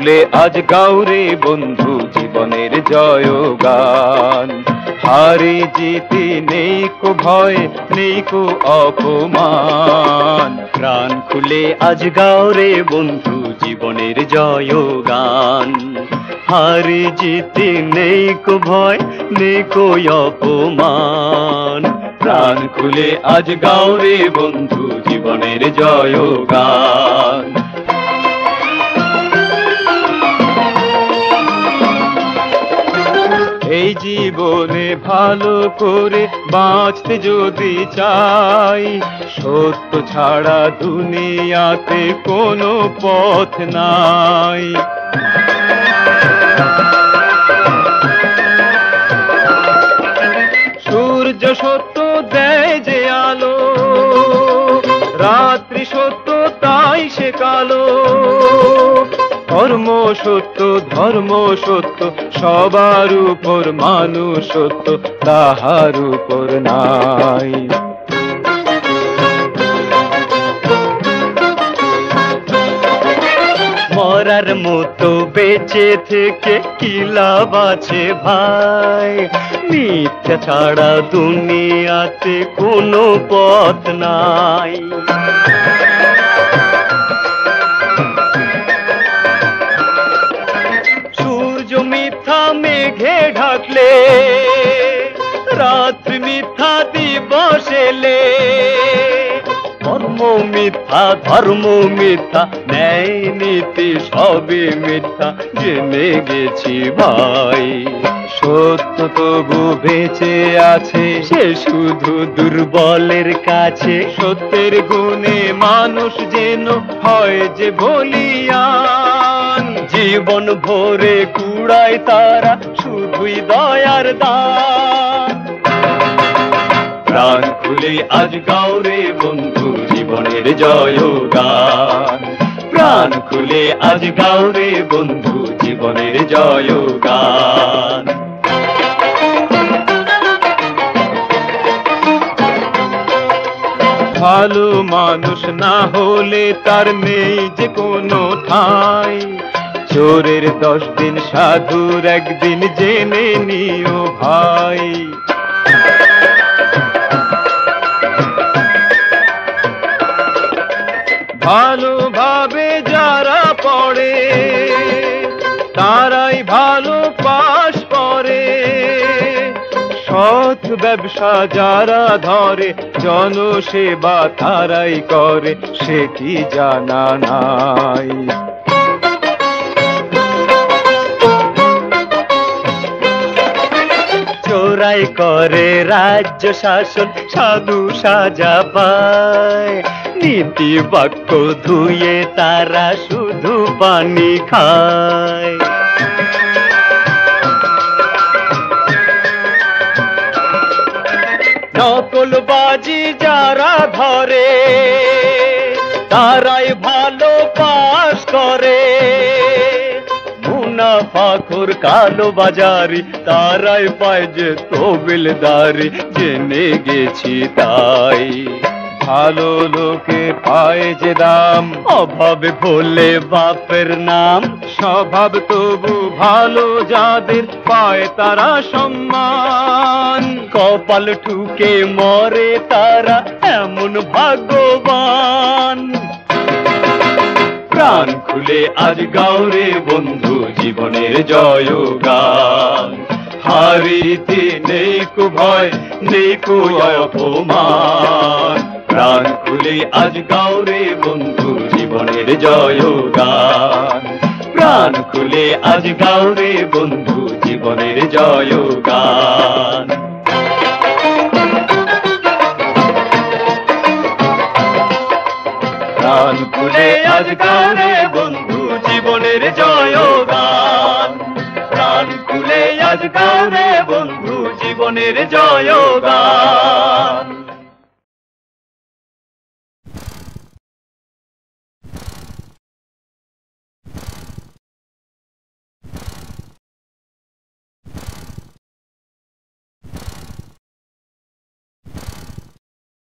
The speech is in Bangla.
খুলে আজ গাওরে বন্ধু জীবনের জয়গান। হারে জিতে নেই কো ভয় নেই কো অপমান, প্রাণ খুলে আজ গাওরে বন্ধু জীবনের জয়গান। হারে জিতে নেই কো ভয় নেই কো অপমান, প্রাণ খুলে আজ গাওরে বন্ধু জীবনের জয়গান। এই জীবনে ভালো করে বাঁচতে যদি চাই, সত্য ছাড়া দুনিয়াতে কোনো পথ নাই। সূর্য সত্য দেয় যে আলো, রাত্রি সত্য তাই সে কালো। ধর্ম সত্য সবার উপর, মানুষ সত্য তাহার উপর নাই। মরার মতো বেঁচে থেকে কি লাভ আছে ভাই, মিথ্যা ছাড়া দুনিয়াতে কোনো পথ নাই। সূর্য মিথ্যা মেঘে ঢাকলে, রাত্রি মিথ্যা দিবস এলে, ধর্ম মিথ্যা ন্যায় নীতি সবই মিথ্যা জেনে গেছি ভাই। সত্য তবু বেঁচে আছে সে শুধু দুর্বলের কাছে, সত্যের গুণে মানুষ যেন হয় যে বলিয়ান। জীবন ভরে কুড়ায় তারা শুধুই দয়ার দান। প্রাণ খুলে আজ গাওরে বন্ধু জীবনের জয়গান। প্রাণ খুলে আজ গাওরে বন্ধু জীবনের জয়গান। ভালো মানুষ না হলে তার নেই যে কোনো ঠাঁই, চোরের 10 দিন সাধুর একদিন জেনে নিও ভাই। ভালোভাবে যারা পড়ে তারাই ভালো পাশ করে, সৎ ব্যবসা যারা ধরে জনসেবা তারাই করে, সে কি জানা নাই। চোরাই করে রাজ্য শাসন সাধু সাজা পায়, নীতি বাক্য ধুয়ে তারা শুধু পানি খায়। নকলবাজি যারা ধরে তারাই ভালো পাস করে, মুনাফাখোর কালো বাজারি তারাই পায় যে তহবিলদারি জেনে গেছি তাই। ভালো লোকে পায় যে দাম, অভাবে ভোলে বাপের নাম। স্বভাব তবু ভালো যাদের পায় তারা সম্মান, কপাল ঠুকে মরে তারা এমন ভাগ্যবান। প্রাণ খুলে আজ গাওরে বন্ধু জীবনের জয়গান। হারিতে নেই কো ভয় নেই কো অপমান, প্রাণ খুলে আজ গাওরে বন্ধু জীবনের জয়গান। প্রাণ খুলে আজ গাওরে বন্ধু জীবনের জয়গান। প্রাণ খুলে আজ গাওরে বন্ধু জীবনের জয়গান। প্রাণ খুলে আজ গাওরে বন্ধু জীবনের জয়গান।